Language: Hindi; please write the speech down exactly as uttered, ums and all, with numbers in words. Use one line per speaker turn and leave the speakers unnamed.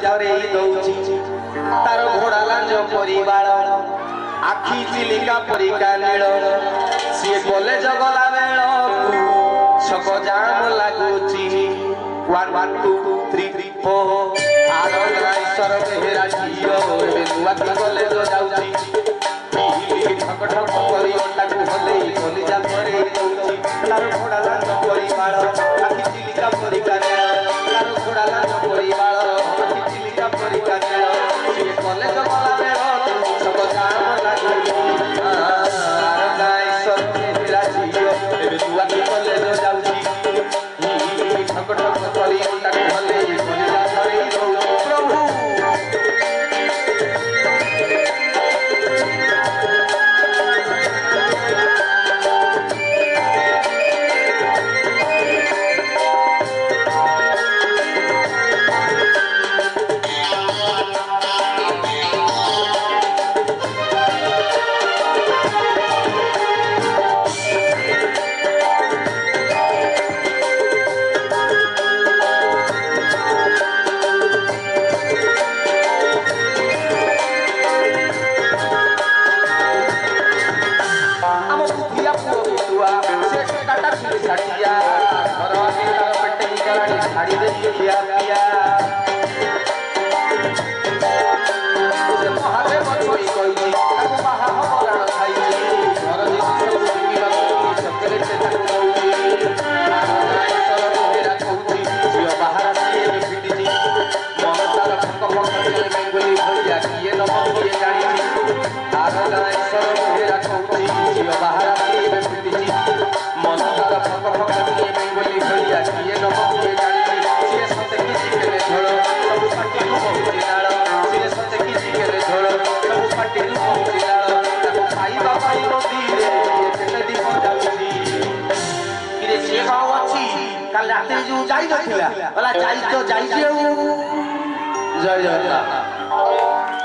करे दौची तार घोड़ा लांज परिवार आखि चिलिका परिका नील सी कॉलेज गला बेल छक जाम लगुची one one two three three four आर नाइसर बेहरा झियो ए नुआ की कॉलेज जाउची ठक ठक करी ओटा को हले कलिजा करे दौची तार घोड़ा लांज परिवार आखि चिलिका परिका नील तार घोड़ा लांज परिवार आखि चिलिका परिका नील सी कॉलेज गला बेल छक जाम लगुची आर नाइसर बेहरा झियो ए नुआ की कॉलेज जाउची ठक ठक करी ओटा को हले कलिजा करे दौची प्रभु जय जय